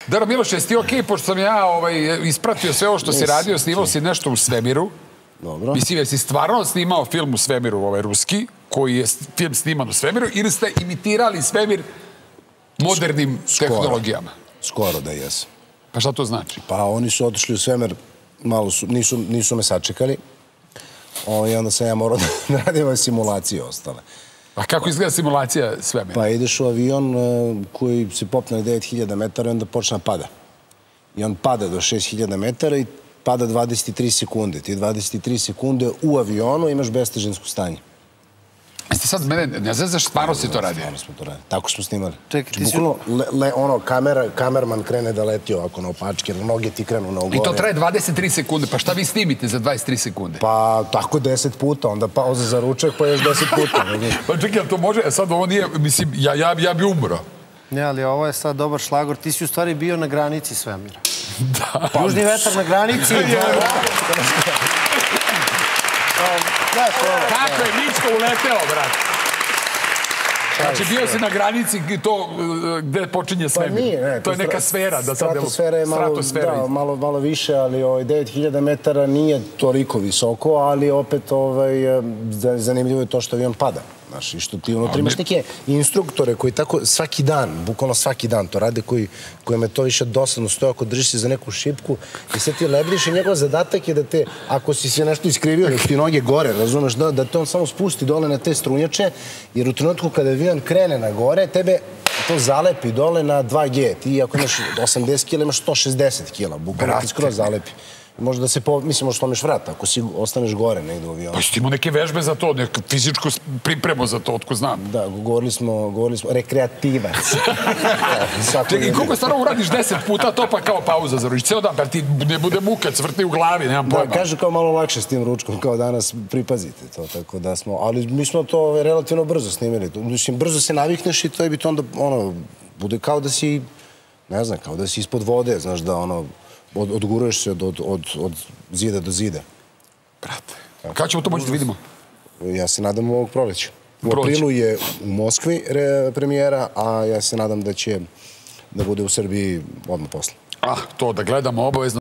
Dara Miloše, jesi ti okej, pošto sam ja ispratio sve ovo što si radio, snimao si nešto u svemiru. Dobro. Mislim, jesi stvarno snimao film u svemiru, ruski, koji je film sniman u svemiru, ili ste imitirali svemir modernim tehnologijama? Skoro da jesam. Pa šta to znači? Pa oni su otišli u svemir, malo su, nisu me sačekali. I onda sam ja morao da radim simulacije ostale. A kako izgleda simulacija svemira? Pa ideš u avion koji se popne na 9000 metara i onda počne da pada. I on pada do 6000 metara i pada 23 sekunde. Ti 23 sekunde u avionu imaš bestežinsko stanje. Jeste sad mene, ne znaš, stvarno si to radio? Stvarno smo to radili. Tako smo snimali. Čekaj, ti si... Bukvalno, kamerman krene da leti ovako na opačke, noge ti krenu na ogore. I to traje 23 sekunde. Pa šta vi snimite za 23 sekunde? Pa tako 10 puta, onda pauza za ručak, pa još 10 puta. Pa čekaj, ali to može? Sad ovo nije, mislim, ja bi umro. Ne, ali ovo je sad dobar šlagor. Ti si u stvari bio na granici svemira. Da. Južni vetar na granici. Kako je Mičko uleteo, brat? Znači, bio si na granici gde počinje svemir. Pa nije, to je neka sfera. Stratosfera je malo više, ali 9000 metara nije toliko visoko, ali opet zanimljivo je to što avion pada. Znaš, i što ti unutra imaš neke instruktore koji tako svaki dan, bukvalno svaki dan to rade, kojima je to više dosadno, stoje ako držiš se za neku šipku i sad ti lebriš i njegov zadatak je da te, ako si se nešto iskrivio, da ti noge gore, razumeš, da te on samo spusti dole na te strunjače, jer u trenutku kada avion krene na gore, tebe to zalepi dole na 2G. Ti ako imaš 80 kila, imaš 160 kila, bukvalno ti skroz zalepi. Možda da se, mislim, možda slomiš vrat, ako si ostaneš gore negdje u avionu. Pa si imao neke vežbe za to, neku fizičku pripremu za to, otko znam. Da, govorili smo, rekreativac. Čekaj, koliko stvarno uradiš 10 puta to pa kao pauza za ruč? Ceo dan, pa ti ne bude muka, cvrti u glavi, nemam pojma. Da, kažu kao malo lakše s tim ručkom, kao danas pripazite to, tako da smo, ali mi smo to relativno brzo snimili. Mislim, brzo se navikneš i to bi to onda, bude kao da si, ne znam, kao da si ispod vode, znaš, da odguruješ se od zida do zida. Brate, kada ćemo to moći da vidimo? Ja se nadam ovog proleća. U aprilu je u Moskvi premijera, a ja se nadam da će da bude u Srbiji odmah posle. To da gledamo obavezno.